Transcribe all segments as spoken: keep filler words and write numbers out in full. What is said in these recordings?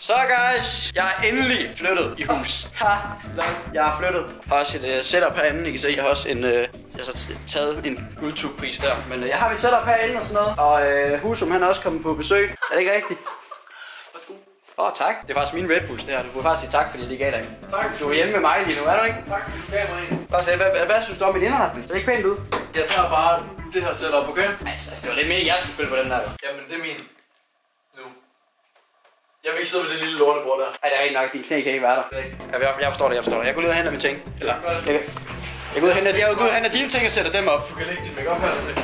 Så guys, jeg er endelig flyttet i hus. Ha, jeg har flyttet. Jeg har også et uh, setup herinde, I kan se. Jeg har også en, uh, jeg har taget en guldtubpris der. Men uh, jeg har mit setup herinde og sådan noget. Og uh, Husum han er også kommet på besøg. Er det ikke rigtigt? Værsgo. Åh, oh, tak. Det er faktisk min Red Bulls det her. Du burde faktisk sige tak, fordi det gav dig en. Tak. Du er hjemme med mig lige nu, er du ikke? Tak, du gav mig en. Bare se, hvad, hvad, hvad synes du om min indretning? Det er ikke pænt ud. Jeg tager bare det her setup, okay? Altså, det var lidt mere, jeg skulle spille på den der. Jamen, det er min. Nu. Jeg vil ikke sidde ved det lille lortebord der. Ej, det er rigtig nok. Din knæ kan ikke være der. Rigtigt. Jeg, jeg, jeg forstår det, jeg forstår det. Jeg går ud og henter mine ting. Eller, jeg, jeg går ud og henter, jeg går ud og henter dine ting og sætter dem op. Du kan lægge dit make-up her eller det.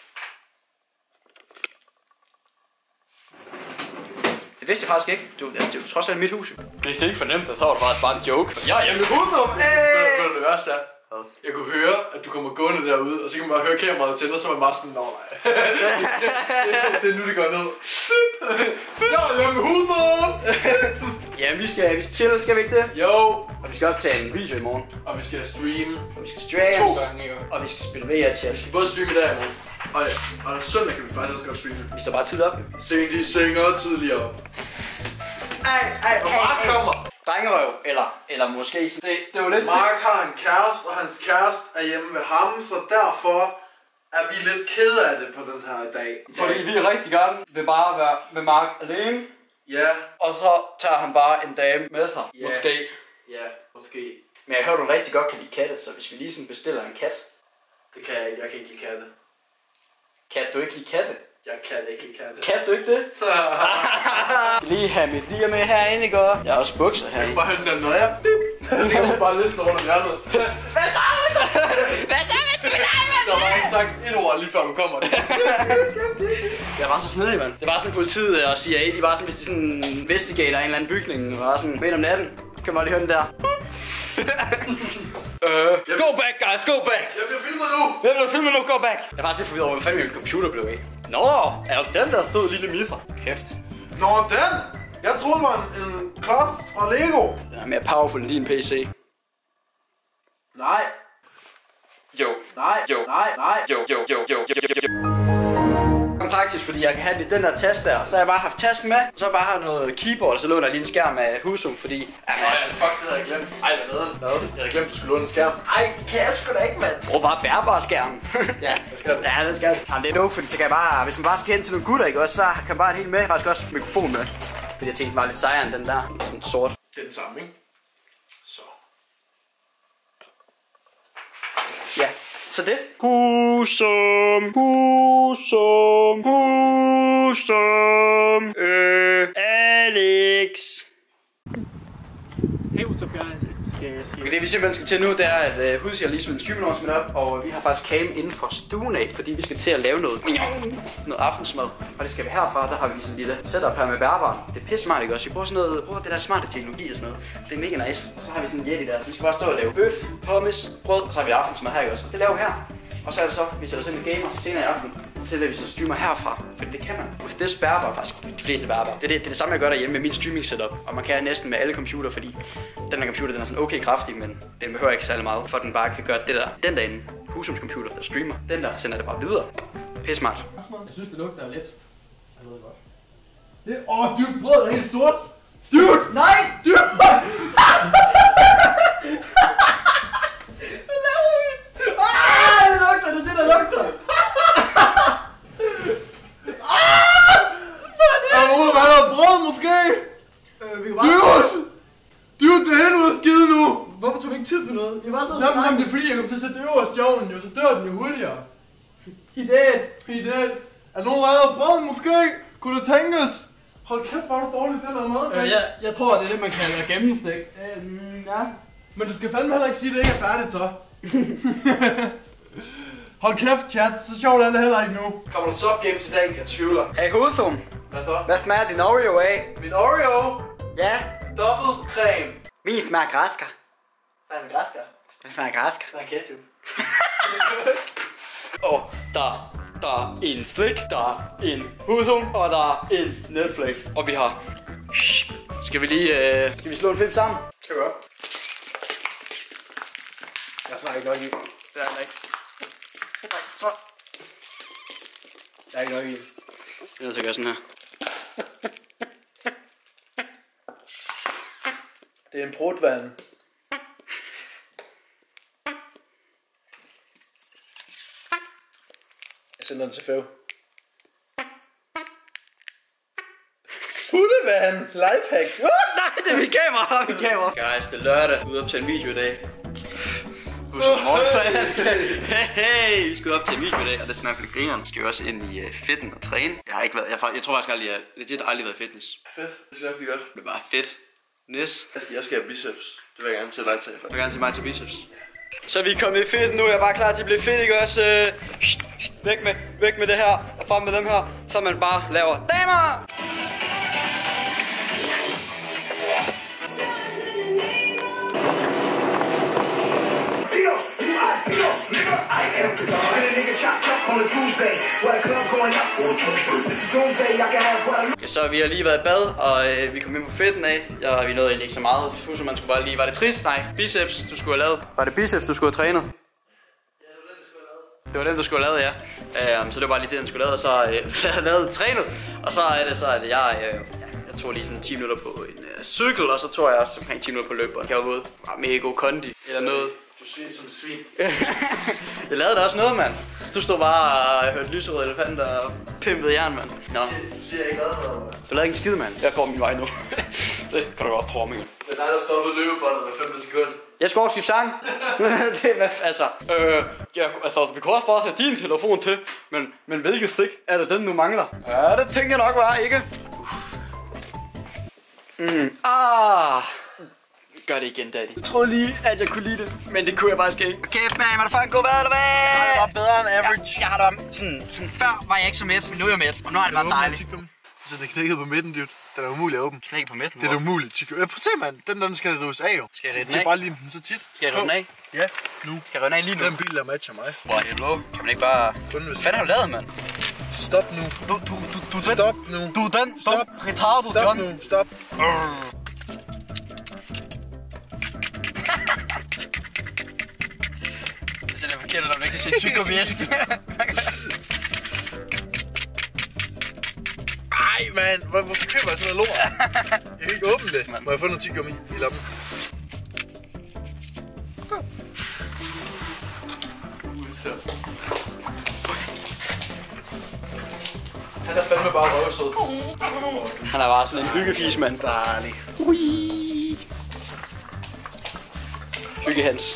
Det vidste jeg faktisk ikke. Du, altså, det er jo trods alt mit hus. Det er ikke fornemt, at så var det faktisk bare en joke. Jeg er hjemme i Husum! Ved du det værste er? Jeg kunne høre, at du kommer gående derude, og så kan man bare høre kameraet tænde, og så var man bare sådan, nå nej. Det er nu, det går ned. Jeg er hjemme i Husum! Jamen, vi skal, vi skal chille, skal vi ikke det? Jo! Og vi skal også tage en video i morgen. Og vi skal streame. Og vi skal streame. To gange, ikke? Og vi skal spille V R-chat. Vi skal både streame i dag i morgen. Og, og søndag kan vi faktisk også godt streame. Vi står bare tidligt op. Sing de synger tidligere. Ej, ej, og Mark kommer. Drengerøv, eller, eller måske det, det var lidt Mark har en kæreste, og hans kæreste er hjemme ved ham, så derfor er vi lidt kede af det på den her dag. Fordi vi rigtig gerne vil bare være med Mark alene. Ja. Og så tager han bare en dame med sig. Ja. Måske. Ja, måske. Men jeg hører, du rigtig godt kan lide katte, så hvis vi lige sådan bestiller en kat. Det kan jeg ikke. Jeg kan ikke lide katte. Kan du ikke lide katte? Jeg kan ikke lide katte. Kan du ikke det? Lige have mit lige med herinde, ikke? Jeg har også bukser herinde. Jeg kan bare høre den der nøje. Så kan man bare liste rundt om hjørnet. Hvad så? Hvad så? Hvad skal vi lege med? Der var ikke sagt et ord lige før man kommer. Jeg var så snedig, mand. Det var sådan politiet og C I A, de var sådan, hvis de sådan investigator en eller anden bygning, og var sådan midt om natten. Kan man lige høre den der? Uh, go back, guys, go back! Jeg bliver filmet nu! Hvem bliver filmet nu? Go back! Jeg var faktisk lidt forvirret over, hvad fanden min computer blev af. Nå, er det den der stod lille misser? Kæft. Nå, den! Jeg troede, det var en, en klods fra Lego. Den er mere powerful end din P C. Nej. Jo. Nej. Jo. Nej. Nej. Jo, jo, jo, jo, jo, jo, jo. Det er praktisk, fordi jeg kan have det, den der taske der. Så har jeg bare haft tasken med, og så bare har noget keyboard, og så låner jeg lige en skærm af Husum, fordi... Jamen, altså, fuck, det havde jeg glemt. Ej, hvad ved Hvad? Jeg havde glemt, du skulle låne en skærm. Ej, det kan jeg sgu da ikke, mand. Brug bare bærbar skærm. Ja, det skal det. Ja, det skal det. Jamen, det er nu, fordi så kan jeg bare... Hvis man bare skal hen til nogle gutter, ikke også, så kan man bare have det hele med. Faktisk også mikrofon med. Fordi jeg tænkte, den var lidt sejere end den der. Sådan sort. Det er den samme, ikke? Så. Ja. Så det. Husum, Husum, Husum, øh, Alex. Hey, what's up guys? It's Gareth here. Det vi simpelthen skal til nu, det er at uh, Husi har lige smidt streamen smidt op, og vi har faktisk cam inden for stuen af, fordi vi skal til at lave noget, noget aftensmad. Og det skal vi herfra, der har vi lige sådan en lille setup her med bærbaren. Det er pisse smart, ikke også? Vi bruger sådan noget, bruger det der smarte teknologi og sådan noget. Det er mega nice. Og så har vi sådan en Yeti der, så vi skal bare stå og lave bøf, pommes, brød, og så har vi aftensmad her, ikke også? Det laver vi her. Og så er det så, vi sætter os ind i gamer senere i aften, så sætter vi så streamer herfra, for det kan man. With this bærbar, faktisk de fleste bærbar. Det er det, det er det samme, jeg gør derhjemme med min streaming setup, og man kan næsten med alle computer, fordi den her computer den er sådan okay kraftig, men den behøver ikke særlig meget, for den bare kan gøre det der. Den derinde, Husums computer, der streamer, den der sender det bare videre. Pisse smart. Jeg synes, det lugter lidt. Jeg ved godt. Det, åh, dude, brød er helt sort. Dude! Nej! Dude! Hvorfor tog vi ikke tid på noget? Jeg var så Jamen, jamen, det er fordi, jeg kom til at sætte det øverst i ovnen, jo, så dør den jo hurtigere. He dead. He dead. Er nogen redder brød, måske? Kunne det tænkes? Hold kæft, hvor er du dårligt, det der mad. Ja, jeg, jeg tror, det er det, man kalder gennemstik. Mm, ja. Men du skal fandme heller ikke sige, at det ikke er færdigt, så. Hold kæft, chat. Så sjovt er det heller ikke nu. Kommer der sub game til dagen? Jeg tvivler. Hey Husum, Hvad så? hvad smager din Oreo af? Min Oreo. Ja, Dobbelt creme. min smager græsker. Hvad er en græsker? Den smager græsker. Der er ketchup. Og der, der er en slik, der er en Husum, og der er en Netflix. Og vi har... Skal vi lige... Øh... Skal vi slå en film sammen? Skal vi op? Jeg smager ikke nok i. Det er den ikke. Så. Der er ikke nok i. Jeg er nødt til at gøre sådan her. Det er en brutvand. Jeg sender den til Fæv. Futtevand. Lifehack. Uh! Nej, det er mit kamera. Det er mit kamera. Guys, det er lørdag. Ude op til en video i dag. Hey, vi skal op til en video i dag, og det er snart lidt grineren. Vi skal jo også ind i uh, fitten og træne. Jeg har ikke været, jeg, jeg tror faktisk aldrig, jeg har legit aldrig været i fitness. Fedt. Det skal nok blive godt. Det er bare fedt. Nis. Jeg skal, jeg skal have biceps. Det vil jeg gerne til dig til. Du vil gerne til mig til biceps. Så vi er kommet i fedt nu. Jeg er bare klar til at blive fedt, ikke også? Væk med, væk med det her. Og frem med dem her. Så man bare laver damer. Okay, så vi har lige været i bad, og øh, vi kom ind på fedten af. Ja, vi nåede egentlig ikke så meget. Husk, man skulle bare lige... Var det trist? Nej, biceps, du skulle have lavet. Var det biceps, du skulle have trænet? Ja, det var den, du skulle have lavet. Det var den, du skulle have lavet, ja. Um, så det var bare lige det, den skulle have lavet, og så øh, lavet trænet. Og så er det så, at jeg... Øh, jeg tog lige sådan ti minutter på en øh, cykel, og så tog jeg også omkring ti minutter på løb, og jeg var ude. Var mega god kondi, eller noget. Du svin som svin. Jeg lavede da også noget, mand. Du stod bare og hørte lyserød elefant og pimpede jern, mand. Nå. Du siger ikke noget, mand. Du lavede ikke en skid, mand. Jeg går min vej nu. Det kan du godt prøve, Mikkel. Det er dig, der stoppede løbebåndet med femten sekunder. Jeg skal også skifte sang. Det er hvad, altså. Øh, jeg, altså, vi kunne også bare tage din telefon til. Men, men hvilket stik er det den, nu mangler? Ja, det tænker jeg nok bare, ikke? Mm. Ah. Gør det igen, daddy. Jeg troede lige, at jeg kunne lide det, men det kunne jeg faktisk ikke. Kæft, man, var det fucking god vejr, eller hvad? Nej, det var bedre end average. Jeg, jeg har det sådan, sådan, før var jeg ikke så mæt, men nu er jeg mæt. Og nu er det bare dejligt. Så den er knækket på midten, dude. Den er umulig at åbne. Knækket på midten? Det er umuligt, tykker. Ja, prøv at se, mand. Den der, den skal rives af, jo. Skal jeg rive den af? af? bare lige den så tit. Skal jeg rive den af? Ja, nu. Skal jeg rive den af lige nu? Den bil, der matcher mig. Hvor er det blå? Kan man ikke bare... Hvad fanden har du lavet, mand? Stop nu. Du, du, du, du, den. Stop nu. Du, den. Stop. Retardo, Stop John. nu. Stop. Så det er forkert, at der ikke kan se tyggegummi-æske. Ej, mand. Hvorfor køber jeg sådan noget lort? Jeg kan ikke åbne det. Må jeg få noget tyggegummi i lommen? Så. Han er fandme bare røvsød. Han er bare sådan en hyggefis, mand. Dejlig. Hyggehans.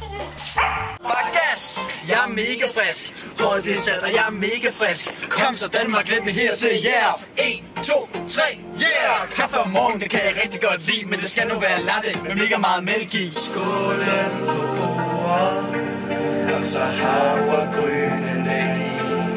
Bagas, jeg er mega frisk. Hold det sat, og jeg er mega frisk. Kom så Danmark, let mig her til yeah. en, to, tre, yeah. Kaffe om morgenen, det kan jeg rigtig godt lide. Men det skal nu være latte med mega meget mælk i. Skålen på bordet, og så havregryn i.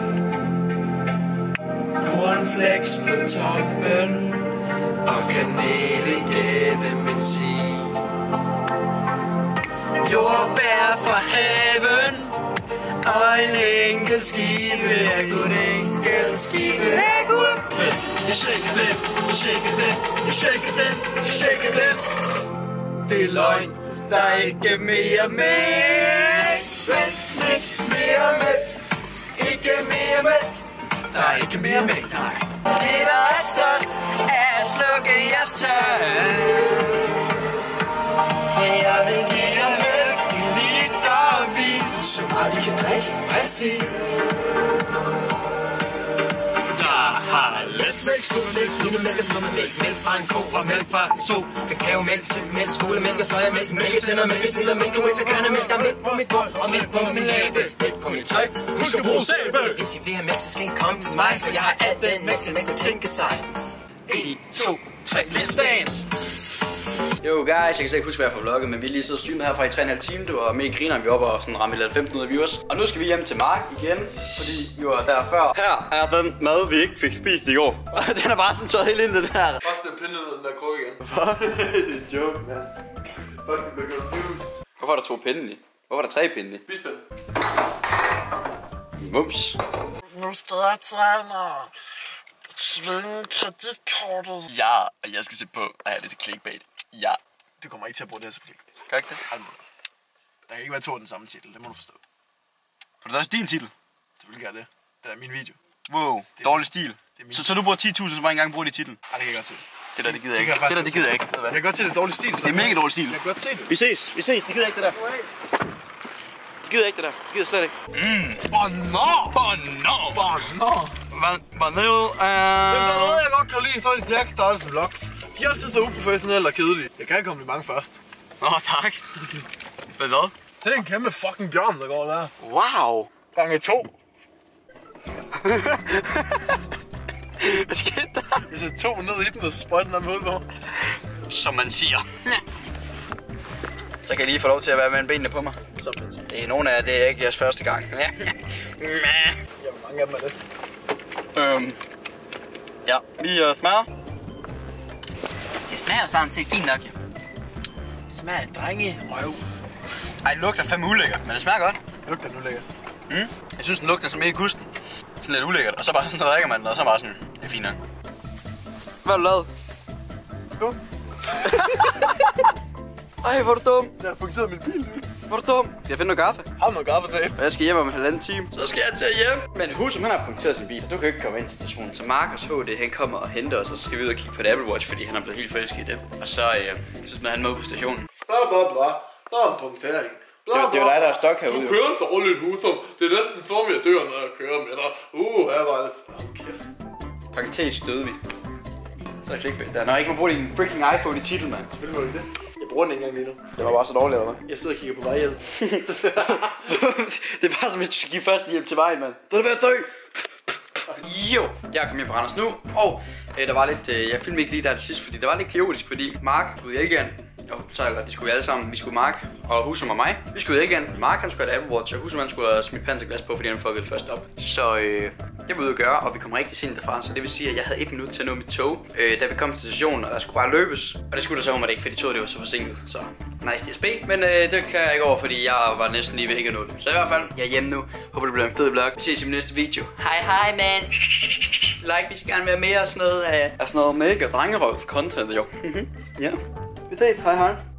Cornflakes på toppen, og kanel igennem en sig. Jordbær fra haven, og en enkelt skive af gud, enkelt skive af gud. Jeg shaker den, shaker den, shaker den, shaker den. Det er løgn, der er ikke mere mælk. Vent, ikke mere mælk, ikke mere mælk. Der er ikke mere mælk, nej. Det der er størst, er at slukke jeres tørst. For jeg vil give jer mælk i litervis, så meget vi kan drikke, præcis. Der har letmælk, skummelmælk, skummelmælk og skummelmælk. Mælk fra en ko og mælk fra en so. Kakaomælk, typmælk, skolemælk og sojamælk. Mælketænder, mælkesniller, mælkewæs og kærnemælk. Der er mælk på mit gulv og mælk på min læbe. Mælk på mit tøj, husk at bruge sæbe. Hvis I vil have mælk, så skal I komme til mig, for jeg har alt den mælk, som man kan tænke sig. en, to, tre, let's dance! Jo guys, jeg kan slet ikke huske hvad jeg får vlogget, men vi lige siddet og streamet herfra i tre og en halv time. Det var mega griner, vi var oppe og sådan ramme lidt femten ud af viewers. Og nu skal vi hjem til Mark igen, fordi vi var der før. Her er den mad, vi ikke fik spist i går. Og den er bare sådan tøjet helt ind den her. Også det pinde ned den der krog igen. Hvorfor? Det er en joke, man. Fuck, det bliver confused. Hvorfor er der to pinde i? Hvorfor er der tre pinde i? Bispænd. Mums. Nu skal jeg træne. Svinge kreditkortet. Ja, og jeg skal se på at have det til clickbait. Ja. Du kommer ikke til at bruge det her som clickbait. Gør ikke det? Der kan ikke være to af den samme titel, det må du forstå. For det er også din titel. Selvfølgelig gør det. Det er min video. Wow, dårlig stil. Det er min... Så, så du bruger ti tusind, så bare engang bruger de titel? Ej, det kan jeg godt se. Det der, det gider jeg ikke. Det der, det gider jeg ikke. Jeg kan godt se, det er dårlig stil. Det er mega dårlig stil. Jeg kan godt se det. Vi ses. Vi ses. Det gider ikke, det der. Det gider ikke, det der. Det gider slet ikke. Mm. Bono! Bono! Bono! Bono er... Hvis der er noget, jeg godt kan lide, så er det Jack Stars vlog. De er altid så uprofessionelle og kedelige. Jeg kan komme mange først. Åh, oh, tak. Hvad hvad? Det er en kæmpe fucking bjørn, der går der. Wow. Gange to. Hvad skete der? Hvis jeg tog ned i den, og så sprøjte den ud på. Som man siger. Så kan jeg lige få lov til at være med benene på mig. Det er nogle af det er ikke jeres første gang. Ja. Ja, hvor mange af dem er det? Øhm. Ja, vi uh, smager. Det smager jo sådan set fint nok, ja. Det smager af drenge røv. Ej, det lugter fandme ulækkert, men det smager godt. Det lugter nu lækkert. Mm. Jeg synes, den lugter som ikke gusten. Sådan lidt ulækkert, og så bare sådan, så drikker man den, og så bare sådan, det er fint nok. Hvad har du lavet? Jo. Ej, hvor er du dum. Jeg har punkteret min bil. Hvor er du dum. Skal jeg finde noget kaffe? Har du noget kaffe til? Og jeg skal hjem om en halvanden time. Så skal jeg til hjem. Men husk, han har punkteret sin bil, så du kan ikke komme ind til stationen. Så Markus H D, han kommer og henter os, og så skal vi ud og kigge på et Apple Watch, fordi han er blevet helt forelsket i det. Og så, øh, så smider han med på stationen. Bla bla bla. Der er en punktering. Det er, det er jo dig, der er stok herude. Du kører dårligt, Husum. Det er næsten som jeg dør, når jeg kører med dig. Uh, her var det. Åh, kæft. Paketage støde vi. Så er det clickbait. Der er nok ikke må bruge din freaking iPhone i titel, mand. Selvfølgelig var det det. Jeg bruger den ikke engang lige nu. Det var bare så dårligt, eller hvad? Jeg sidder og kigger på vejhjælp. Det er bare som hvis du skal give førstehjælp til vejen, mand. Det er ved at dø. Jo, jeg er kommet hjem fra Randers nu, og øh, der var lidt, øh, jeg filmede ikke lige der det sidste, fordi det var lidt kaotisk, fordi Mark skulle i Elgiganten, og så eller de skulle vi alle sammen, vi skulle Mark og Husum og mig, vi skulle i Elgiganten. Mark han skulle have et Apple Watch, og Husum han skulle have smidt panserglas på, fordi han fuckede det først op. Så øh, det var ude at gøre, og vi kom rigtig sent derfra, så det vil sige, at jeg havde et minut til at nå mit tog, øh, da vi kom til stationen, og der skulle bare løbes. Og det skulle der så om, at det ikke, fordi toget det var så forsinket, så nice D S B. Men øh, det klarer jeg ikke over, fordi jeg var næsten lige ved ikke at nå det. Så i hvert fald, jeg er hjemme nu. Håber det bliver en fed vlog. Vi ses i min næste video. Hej hej, man. Like, vi skal gerne være mere af sådan noget af, af sådan noget mega drengerøv content, jo. Ja. Vi ses, hej hej.